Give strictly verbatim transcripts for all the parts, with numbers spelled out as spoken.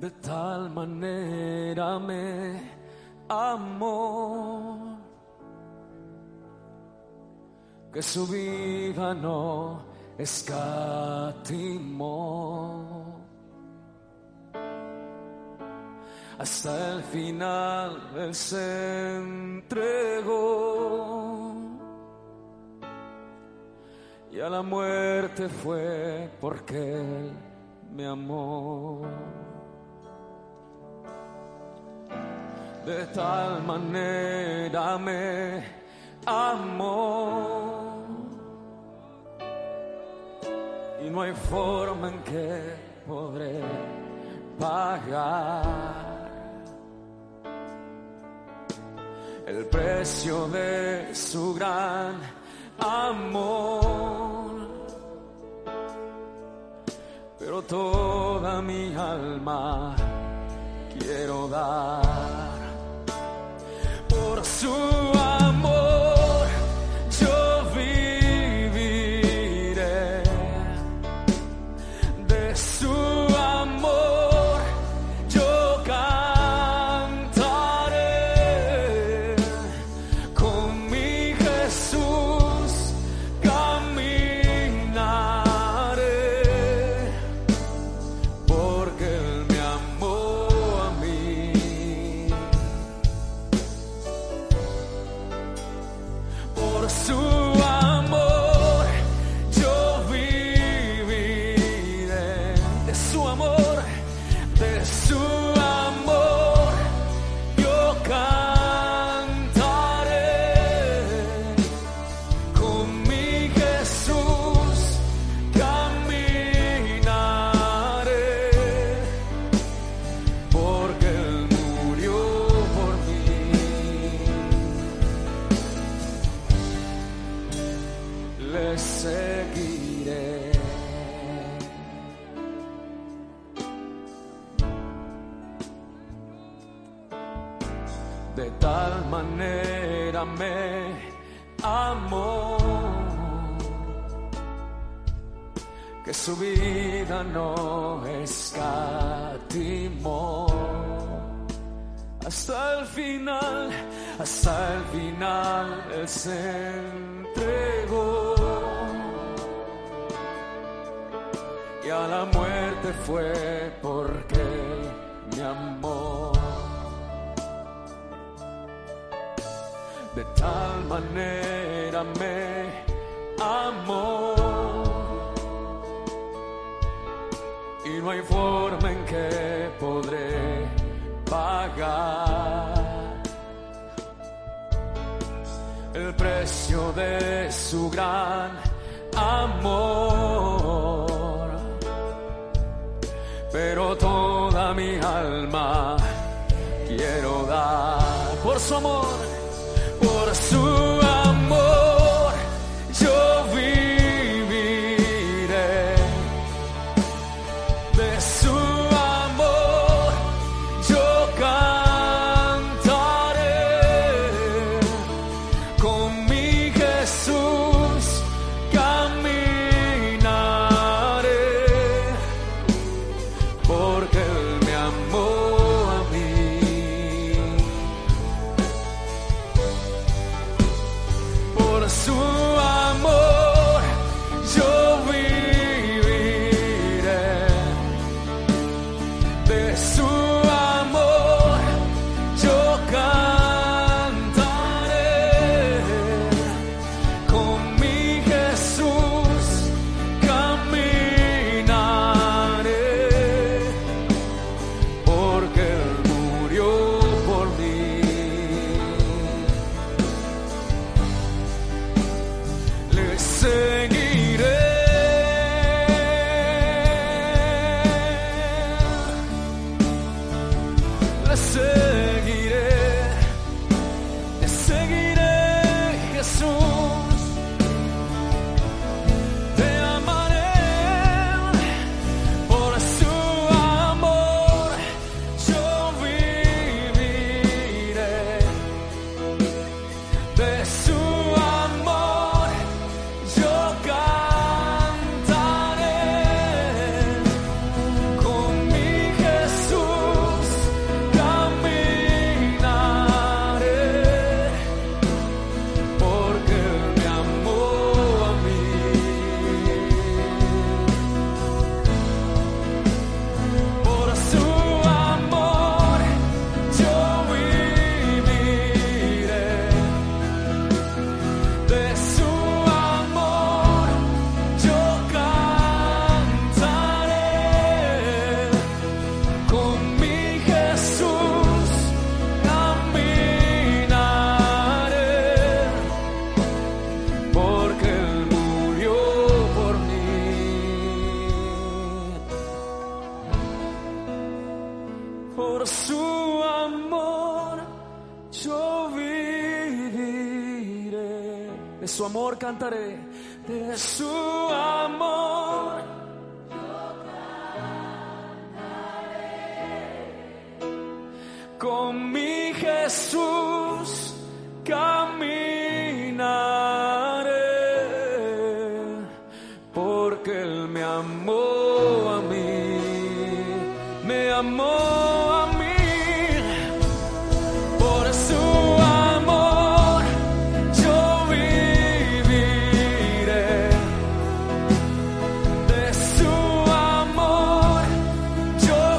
De tal manera me amó que su vida no escatimó. Hasta el final Él se entregó y a la muerte fue porque Él me amó. De tal manera me amó y no hay forma en que podré pagar el precio de su gran amor, pero toda mi alma quiero dar por su amor. Yo viviré de su amor, yo cantaré con mi Jesús, caminaré porque Él me amó a mí. Por su amor yo viviré, de su amor, de su amor yo cantaré con mi Jesús, caminaré porque Él murió por mí. Le seguiré. De tal manera me amó que su vida no escatimó. Hasta el final, hasta el final Él se entregó y a la muerte fue porque Él me amó. De tal manera me amó y no hay forma en que podré pagar el precio de su gran amor, pero toda mi alma quiero dar por su amor, por su amor yo viviré, de su amor yo cantaré con mi Jesús, caminaré porque Él me amó a mí. Por su amor yo viviré, de su amor yo cantaré con mi Jesús, caminaré porque Él murió por mí. Le seguiré, le seguiré, le seguiré, Jesús. Te amaré por su amor, yo viviré, de su amor yo cantaré con mi Jesús. de su amor cantaré, de su amor. Con mi Jesús caminaré, porque Él me amó a mí, me amó a mí. Por su amor yo viviré, de su amor yo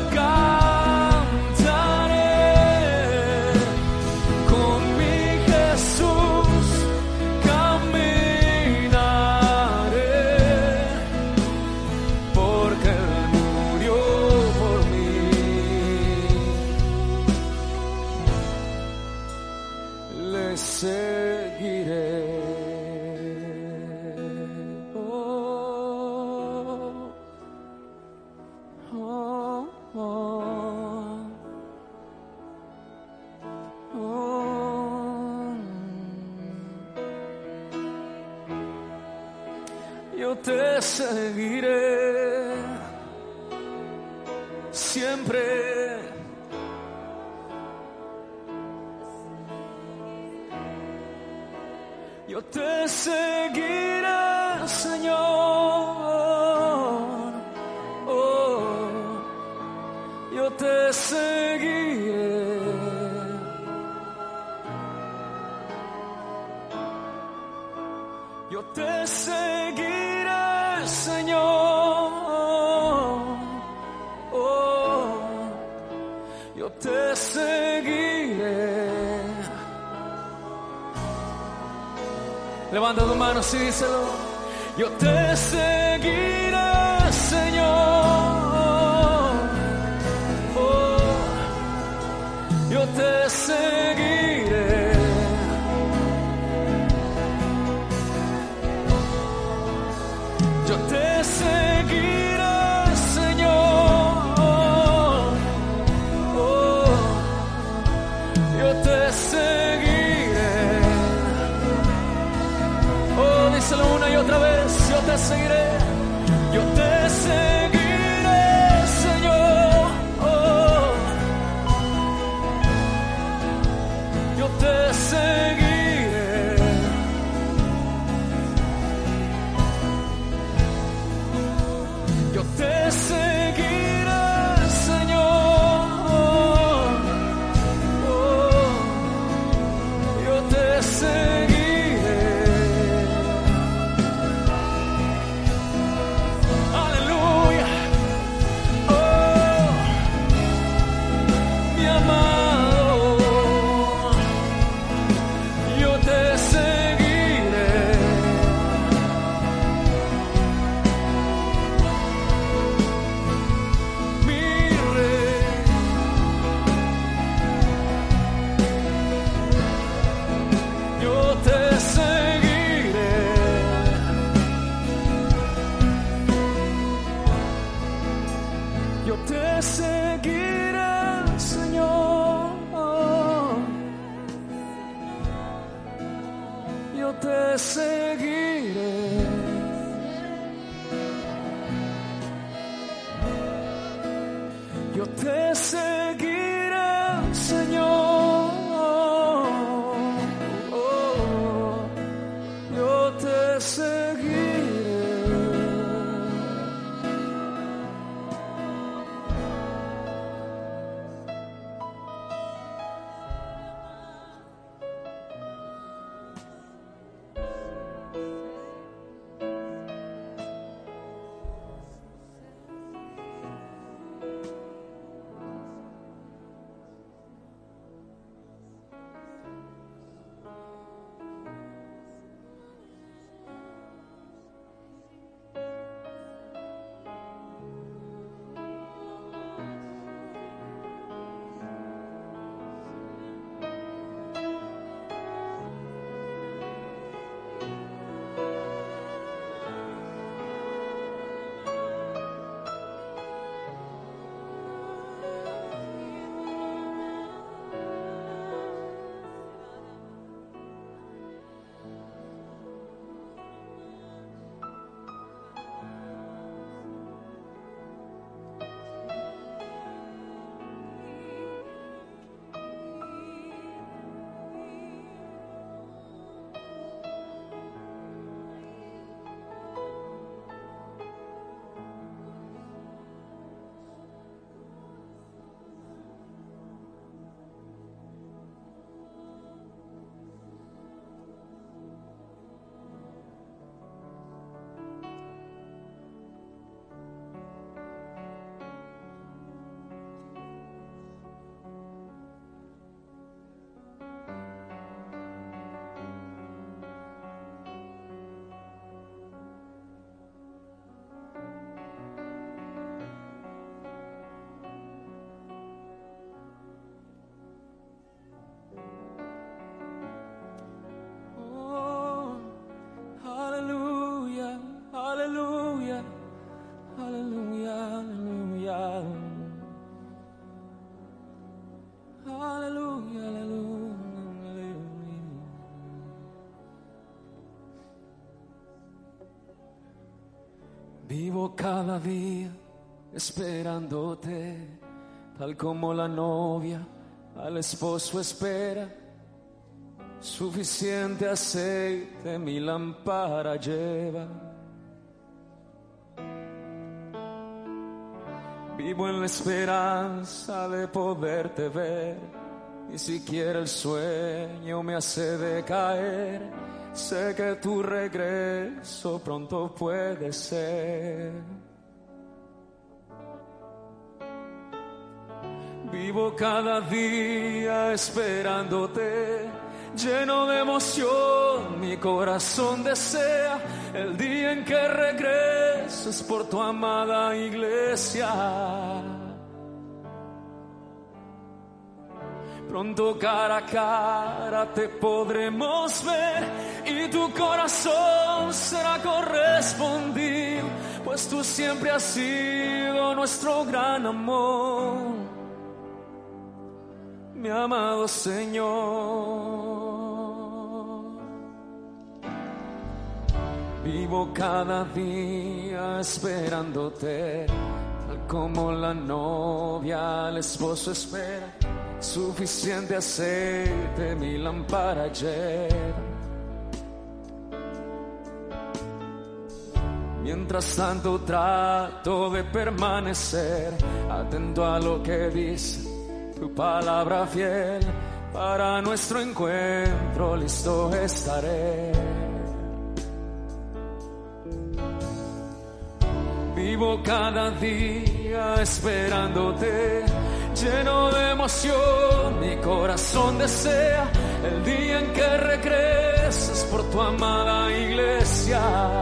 cantaré, con mi Jesús caminaré, porque Él murió por mí. Le seguiré. Oh, oh, oh, oh. Yo te seguiré siempre. Yo te seguiré, Señor. Oh, yo te seguiré. Yo te seguiré, Señor. Oh, yo te seguiré. Levanta tus manos y díselo. Yo te seguiré, Señor. Oh, yo te seguiré. Yo te seguiré, Señor. Oh, yo te seguiré. Oh, díselo una y otra vez. Yo te seguiré. Yo te seguiré, Señor. Oh, yo te seguiré. Yo te seguiré, Señor. Oh, yo te seguiré. Aleluya. Oh, mi amado, yo te seguiré. Mi rey, yo te seguiré. Yo te seguiré, Señor. Yo te seguiré. Yo te seguiré, Señor. Oh, yo te seguiré. Vivo cada día esperándote, tal como la novia al esposo espera. Suficiente aceite mi lámpara lleva. Vivo en la esperanza de poderte ver, ni siquiera el sueño me hace decaer. Sé que tu regreso pronto puede ser. Vivo cada día esperándote, lleno de emoción, mi corazón desea el día en que regreses por tu amada iglesia. Pronto cara a cara te podremos ver y tu corazón será correspondido, pues tú siempre has sido nuestro gran amor, mi amado Señor. Vivo cada día esperándote, tal como la novia al esposo espera. Suficiente aceite mi lámpara lleva. Mientras tanto trato de permanecer atento a lo que dice tu palabra fiel. Para nuestro encuentro listo estaré. Vivo cada día esperándote, lleno de emoción, mi corazón desea el día en que regreses por tu amada iglesia.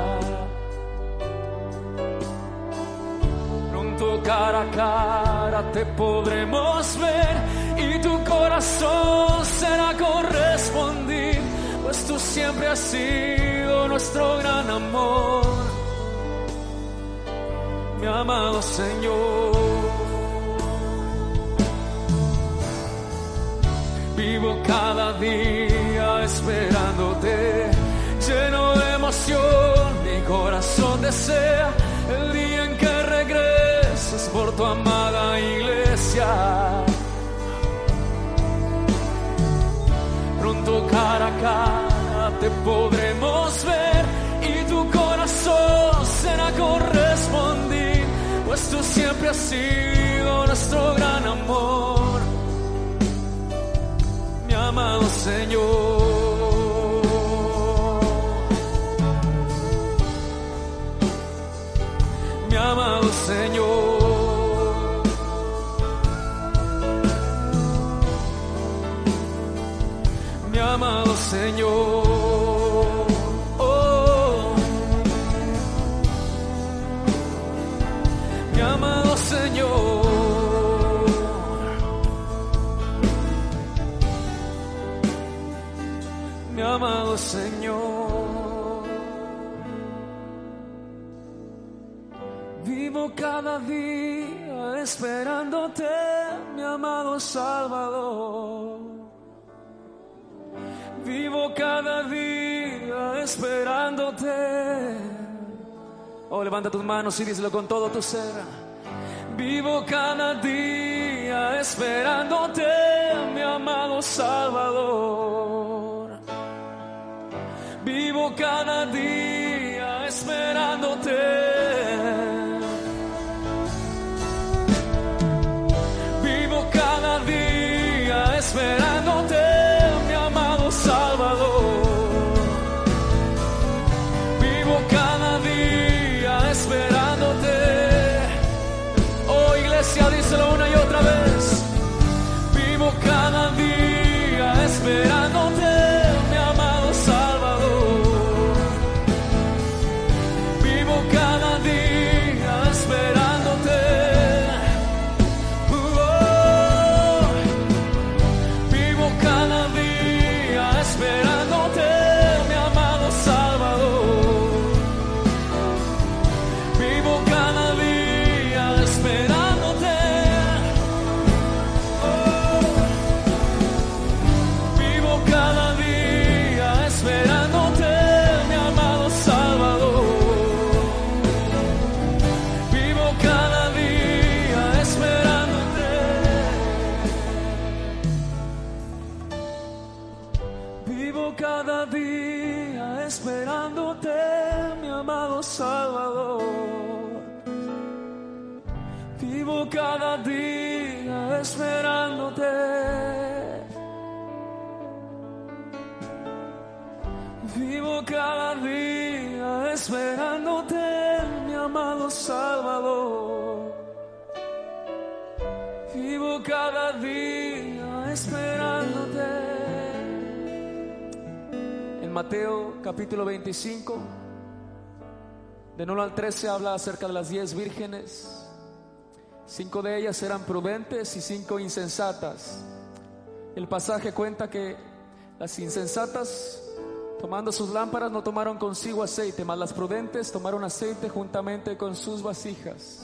Pronto cara a cara te podremos ver y tu corazón será correspondido, pues tú siempre has sido nuestro gran amor, mi amado Señor. Vivo cada día esperándote, lleno de emoción, mi corazón desea el día en que regreses por tu amada iglesia. Pronto cara a cara te podremos ver y tu corazón será correspondido, pues tú siempre has sido nuestro gran amor, mi amado Señor. Mi amado Señor. Mi amado Señor. Oh. Mi amado Señor. Mi amado Señor. Vivo cada día esperándote, mi amado Salvador. Vivo cada día esperándote. Oh, levanta tus manos y díselo con todo tu ser. Vivo cada día esperándote, mi amado Salvador. Vivo cada día esperándote. Vivo cada día esperándote, mi amado Salvador. Vivo cada día esperándote. Oh, iglesia, díselo una y otra vez. Vivo cada día esperándote, mi amado Salvador. Vivo cada esperándote, mi amado Salvador. Vivo cada día esperándote. Vivo cada día esperándote, mi amado Salvador. Vivo cada día esperándote. En Mateo capítulo veinticinco, del uno al trece, habla acerca de las diez vírgenes. Cinco de ellas eran prudentes y cinco insensatas. El pasaje cuenta que las insensatas, tomando sus lámparas, no tomaron consigo aceite, mas las prudentes tomaron aceite juntamente con sus vasijas.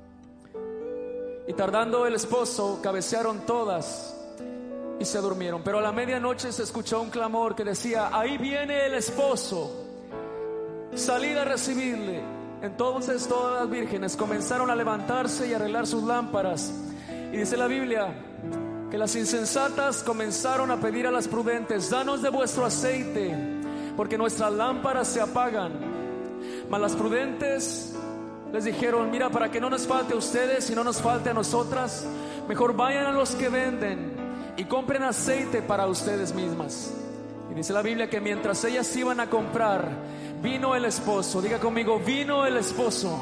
Y tardando el esposo, cabecearon todas y se durmieron. Pero a la medianoche se escuchó un clamor que decía: ahí viene el esposo, salid a recibirle. Entonces todas las vírgenes comenzaron a levantarse y a arreglar sus lámparas. Y dice la Biblia que las insensatas comenzaron a pedir a las prudentes: danos de vuestro aceite, porque nuestras lámparas se apagan. Mas las prudentes les dijeron: mira, para que no nos falte a ustedes y no nos falte a nosotras, mejor vayan a los que venden y compren aceite para ustedes mismas. Y dice la Biblia que mientras ellas iban a comprar, vino el esposo. Diga conmigo: vino el esposo.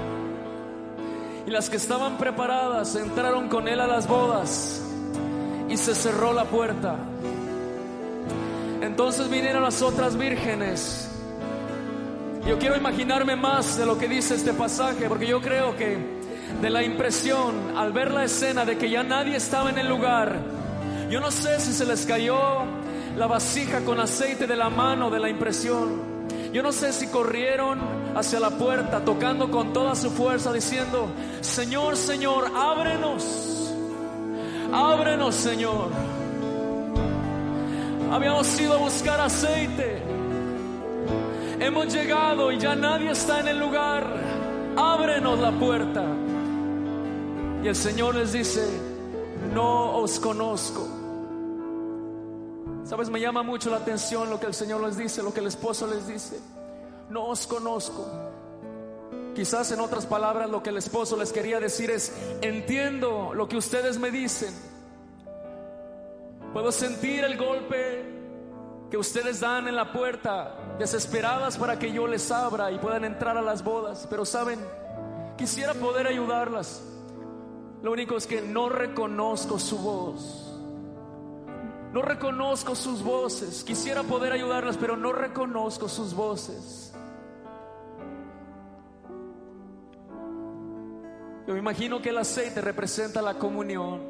Y las que estaban preparadas entraron con él a las bodas y se cerró la puerta. Entonces vinieron las otras vírgenes. Yo quiero imaginarme más de lo que dice este pasaje, porque yo creo que de la impresión al ver la escena de que ya nadie estaba en el lugar, yo no sé si se les cayó la vasija con aceite de la mano de la impresión. Yo no sé si corrieron hacia la puerta tocando con toda su fuerza, diciendo: Señor, Señor, ábrenos, ábrenos, Señor. Habíamos ido a buscar aceite, hemos llegado y ya nadie está en el lugar, ábrenos la puerta. Y el Señor les dice: no os conozco. Sabes, me llama mucho la atención lo que el Señor les dice, lo que el esposo les dice: no os conozco. Quizás en otras palabras lo que el esposo les quería decir es: entiendo lo que ustedes me dicen, puedo sentir el golpe que ustedes dan en la puerta, desesperadas para que yo les abra y puedan entrar a las bodas. Pero saben, quisiera poder ayudarlas. Lo único es que no reconozco su voz, no reconozco sus voces. Quisiera poder ayudarlas, pero no reconozco sus voces. Yo me imagino que el aceite representa la comunión.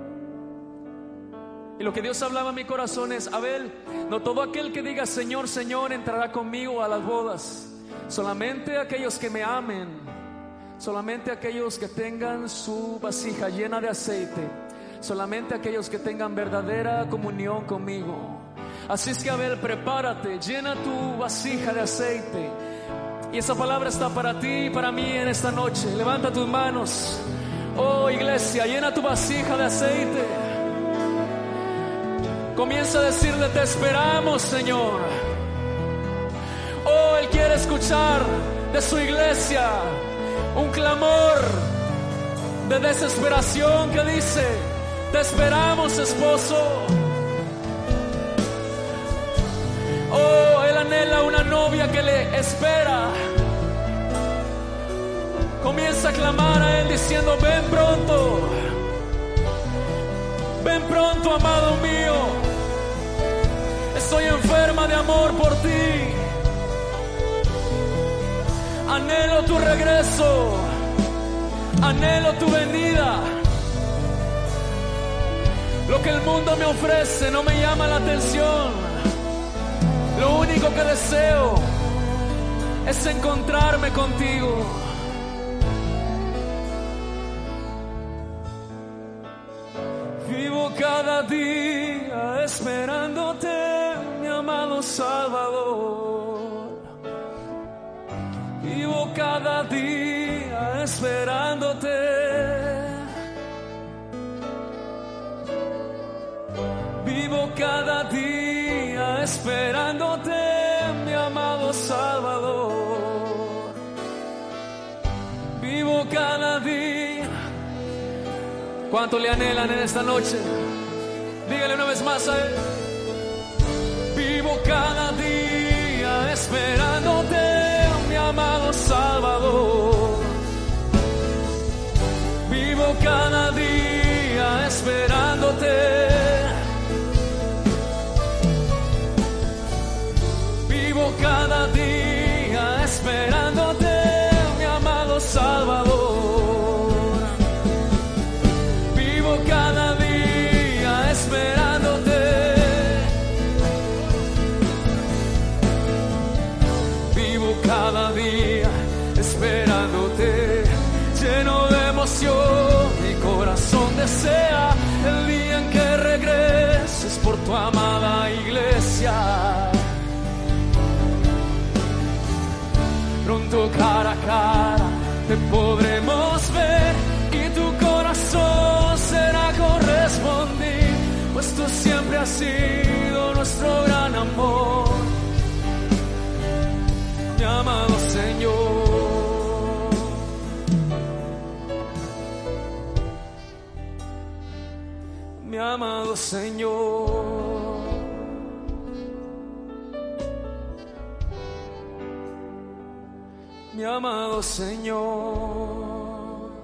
Y lo que Dios hablaba en mi corazón es: Abel, no todo aquel que diga Señor, Señor entrará conmigo a las bodas. Solamente aquellos que me amen, solamente aquellos que tengan su vasija llena de aceite, solamente aquellos que tengan verdadera comunión conmigo. Así es que, Abel, prepárate, llena tu vasija de aceite. Y esa palabra está para ti y para mí en esta noche. Levanta tus manos. Oh, iglesia, llena tu vasija de aceite. Comienza a decirle: te esperamos, Señor. Oh, Él quiere escuchar de su iglesia un clamor de desesperación que dice: te esperamos, esposo. Oh, Él anhela una novia que le espera. Comienza a clamar a Él diciendo: ven pronto, ven pronto, amado mío. Estoy enferma de amor por ti. Anhelo tu regreso, anhelo tu venida. Lo que el mundo me ofrece no me llama la atención. Lo único que deseo es encontrarme contigo. Vivo cada día esperándote, mi amado Salvador. Vivo cada día esperándote. Vivo cada día esperándote, mi amado ¿Cuánto le anhelan en esta noche? Dígale una vez más a Él. Vivo cada día esperándote, mi amado Salvador. Vivo cada día esperándote. Vivo cada día esperándote, mi amado Salvador. Vivo cada día esperándote. Vivo cada día esperándote, lleno de emoción. Mi corazón desea el día en que regreses por tu amada iglesia. Pronto cara a cara te podremos ver y tu corazón será correspondido, pues tú siempre has sido nuestro gran amor, mi amado Señor. Mi amado Señor. Mi amado Señor,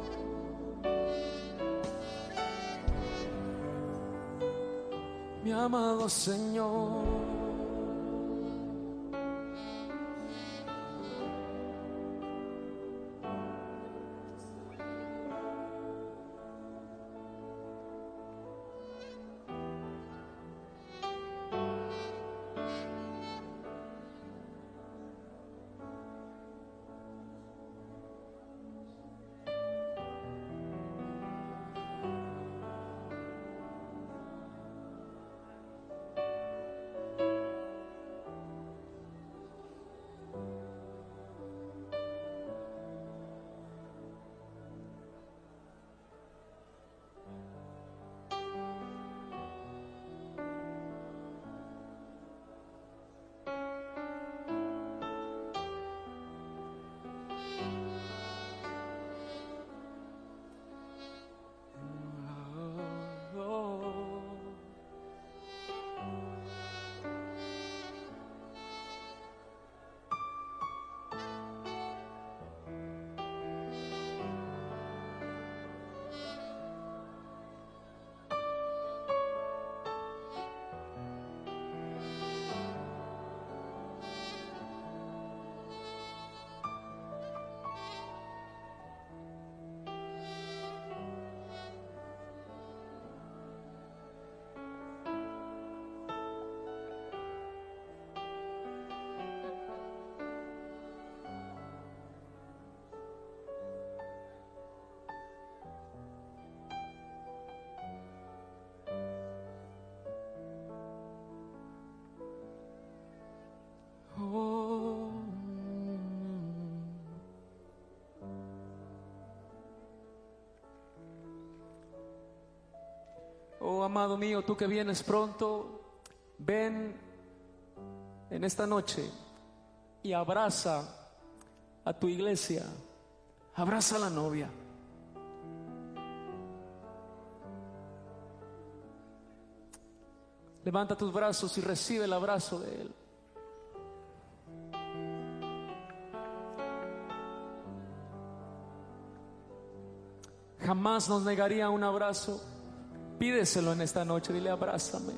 mi amado Señor. Oh, amado mío, tú que vienes pronto, ven en esta noche y abraza a tu iglesia, abraza a la novia. Levanta tus brazos y recibe el abrazo de Él. Jamás nos negaría un abrazo. Pídeselo en esta noche, dile abrázame.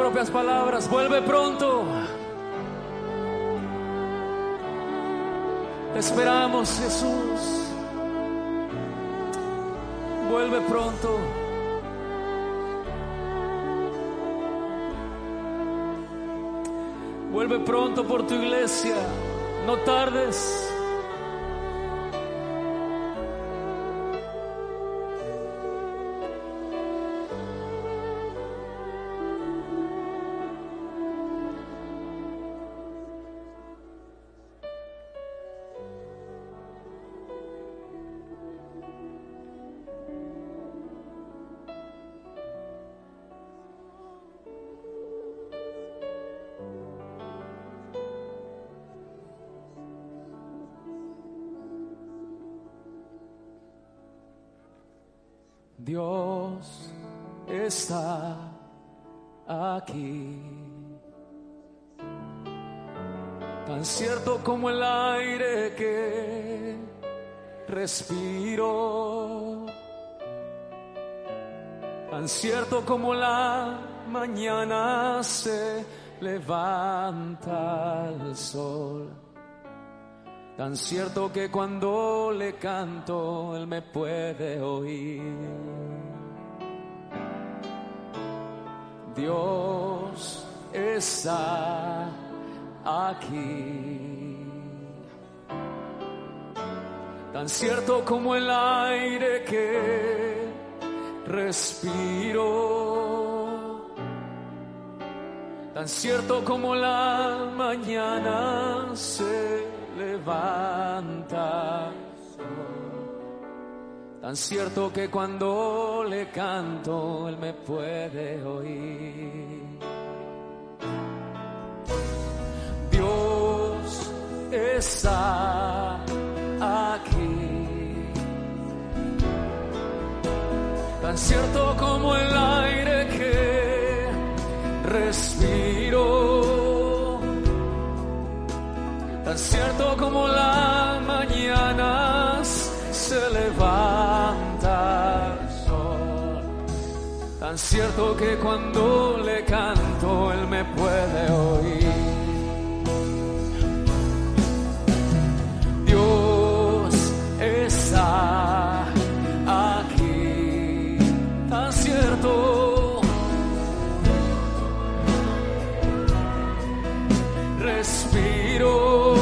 propias palabras. Vuelve pronto. Te esperamos, Jesús. Vuelve pronto. Vuelve pronto por tu iglesia. No tardes. Dios está aquí, tan cierto como el aire que respiro, tan cierto como la mañana se levanta el sol, tan cierto que cuando le canto Él me puede oír. Dios está aquí, tan cierto como el aire que respiro, tan cierto como la mañana se levanta, tan cierto que cuando le canto Él me puede oír. Dios está aquí, tan cierto como el aire que respiro, tan cierto como la mañana se levanta el sol, tan cierto que cuando le canto Él me puede oír. Dios está aquí, tan cierto, respiro,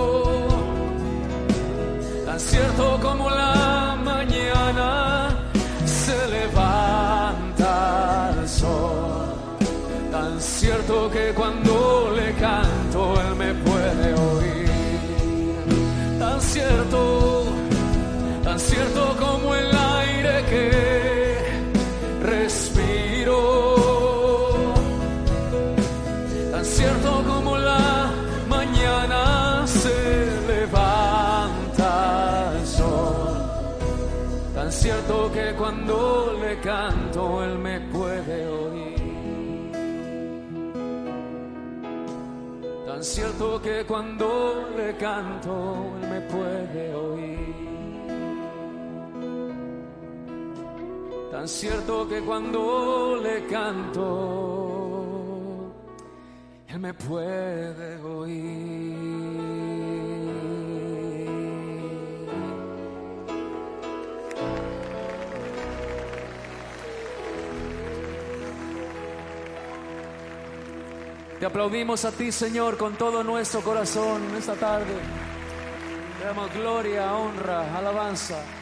tan cierto como la mañana se levanta el sol, tan cierto que cuando le canto Él me puede oír. Tan cierto, tan cierto como el aire que respiro, tan cierto como la mañana se levanta el sol, tan cierto que cuando le canto Él me puede oír. Tan cierto que cuando le canto Él me puede oír. Tan cierto que cuando le canto Él me puede oír. Te aplaudimos a ti, Señor, con todo nuestro corazón esta tarde. Te damos gloria, honra, alabanza.